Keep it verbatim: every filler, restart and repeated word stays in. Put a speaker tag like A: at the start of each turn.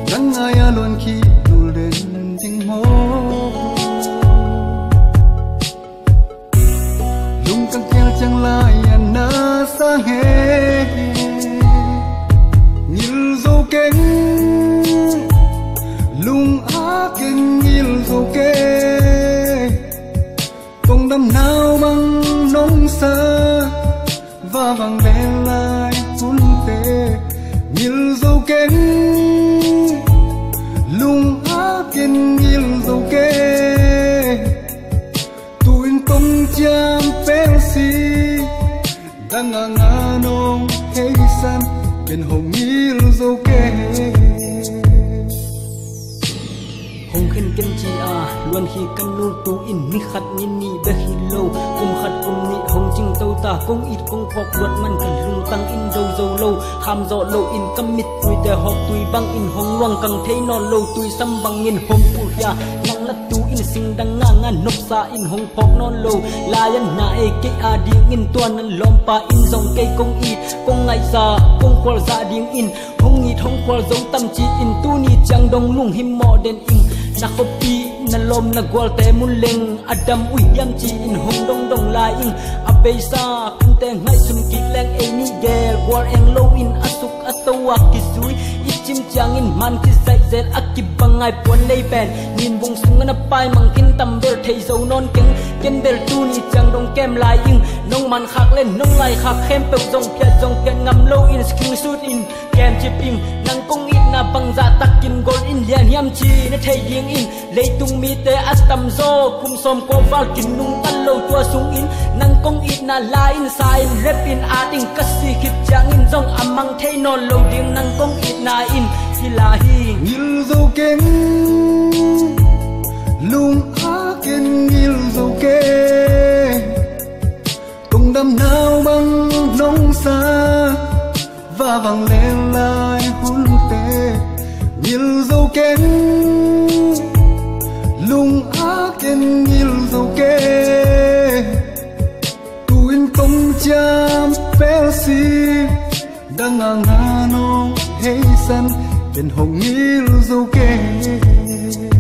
A: răng ai à luôn khi đủ đến tình mô lung căng keo chẳng lại à na sa he như dấu kén lung á kén như dấu kê công đâm nào bằng nông sa và vàng đen lại hôn tê như dấu kén lung á kén như dấu kê tụi công chạm pel si đang ngả ngả nông thấy san bên hồng như dấu kê
B: hồng khen khen chi à luôn khi căn luôn tu in mi khát nhìn ni bé khi lâu cùng khát cùng ni hồng chinh tàu ta công ít công phọc luật man cần lung tăng in dâu dâu lâu ham dọ lâu in cam mít tui để học tui băng in hồng loang càng thấy non lâu tui xăm bằng in hồng tu ya nang lát tu in sinh đang ngang ngang nốc sa in hồng phọc non lâu la yan na e ke a điên in tuan nan lom pa in dòng cây công ít công ngày sa công khoal sa điên in hồng ít hồng khoal dòng tâm chi in tu ni chang dong lung him mo den in na kopi na lom na gwal te mun leng adam ui yam chi in hong dong dong la in apesa kunte ngai sum ki leng e ni gel gwal eng low in asuk atawa kisui ichim chang in man ki sai zel akibangai pon lei pen nin bung sung na pai mang kin tam ber thei zo non keng ken bel tu ni chang dong kem lai in nong man khak len nong lai khak khem pe jong pya jong ken ngam low in skin suit in kem chip in nang kong it na bang za takin gol in lian yam chi na thei ding in lei tung mi te astam zo kum som ko val kin nung tan lo tua sung in nang kong it na la in sa in rep in ating kasi khip chang in jong amang thei no lo ding nang kong it na in hilahi
A: như dấu kén lung á kén như dấu kê công đâm nào bằng nông sa và vàng lên lại hôn tê như dấu kén lung á kén như dấu kê tuin công chạm pel si đang ngả ngả nông hay san bên hồng như dấu kê